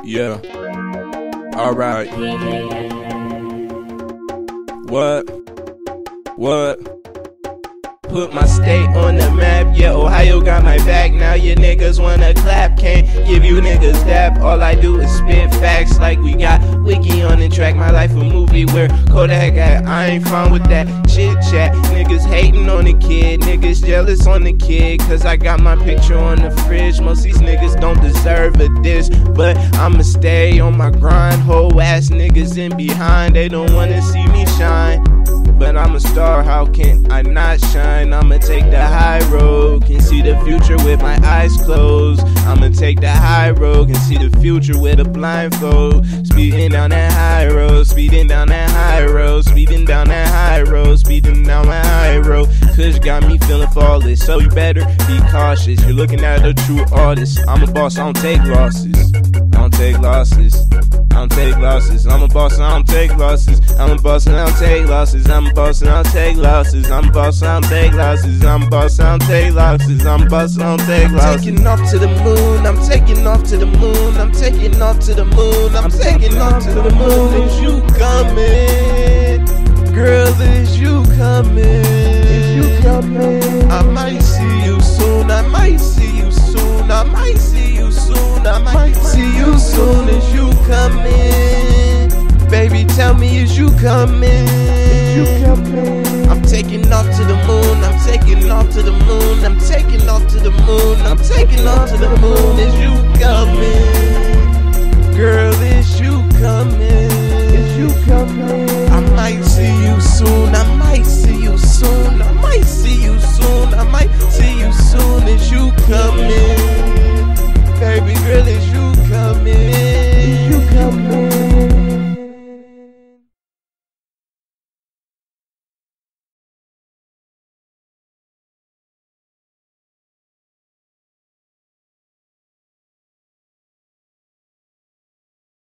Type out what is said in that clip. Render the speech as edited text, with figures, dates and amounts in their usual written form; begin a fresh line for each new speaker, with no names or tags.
Yeah. Alright. What? Put my state on the map, yeah, Ohio got my back. Now your niggas wanna clap, can't give you niggas dap. All I do is spit facts like we got Wiki on the track. My life a movie where Kodak at, I ain't fine with that chit chat. Niggas hating on the kid, niggas jealous on the kid, cause I got my picture on the fridge. Most these niggas don't deserve a diss, but I'ma stay on my grind. Whole ass niggas in behind, they don't wanna see me shine. But I'm a star, how can I not shine? I'ma take the high road, can see the future with my eyes closed. I'ma take the high road, can see the future with a blindfold. Speeding down that high road, speeding down that high road, speeding down that high road, speeding down that high road. Kush got me feeling flawless, so you better be cautious. You're looking at a true artist. I'm a boss, I don't take losses. I don't take losses. I don't take losses. I'm a boss and I don't take losses. I'm a boss and I don't take losses. I'm a boss and I don't take losses. I'm a boss and I don't take losses. I'm a boss and I don't take losses. I'm a boss and I don't take losses. I'm taking off to the moon. I'm taking off to the moon. I'm taking off to the moon. I'm taking off to the moon. Is you coming? Girl, is you coming? Is you coming? I might see you soon. I might see you soon. I might see you soon. I might see you soon. Is you coming? Baby, tell me, is you coming? Is you coming? I'm taking off to the moon. I'm taking off to the moon. I'm taking off to the moon. I'm taking off to the moon. Is you coming? Girl, is you coming? Is you coming? I might see you soon. I might see you soon. I might see you soon. I might see you soon. Is you coming?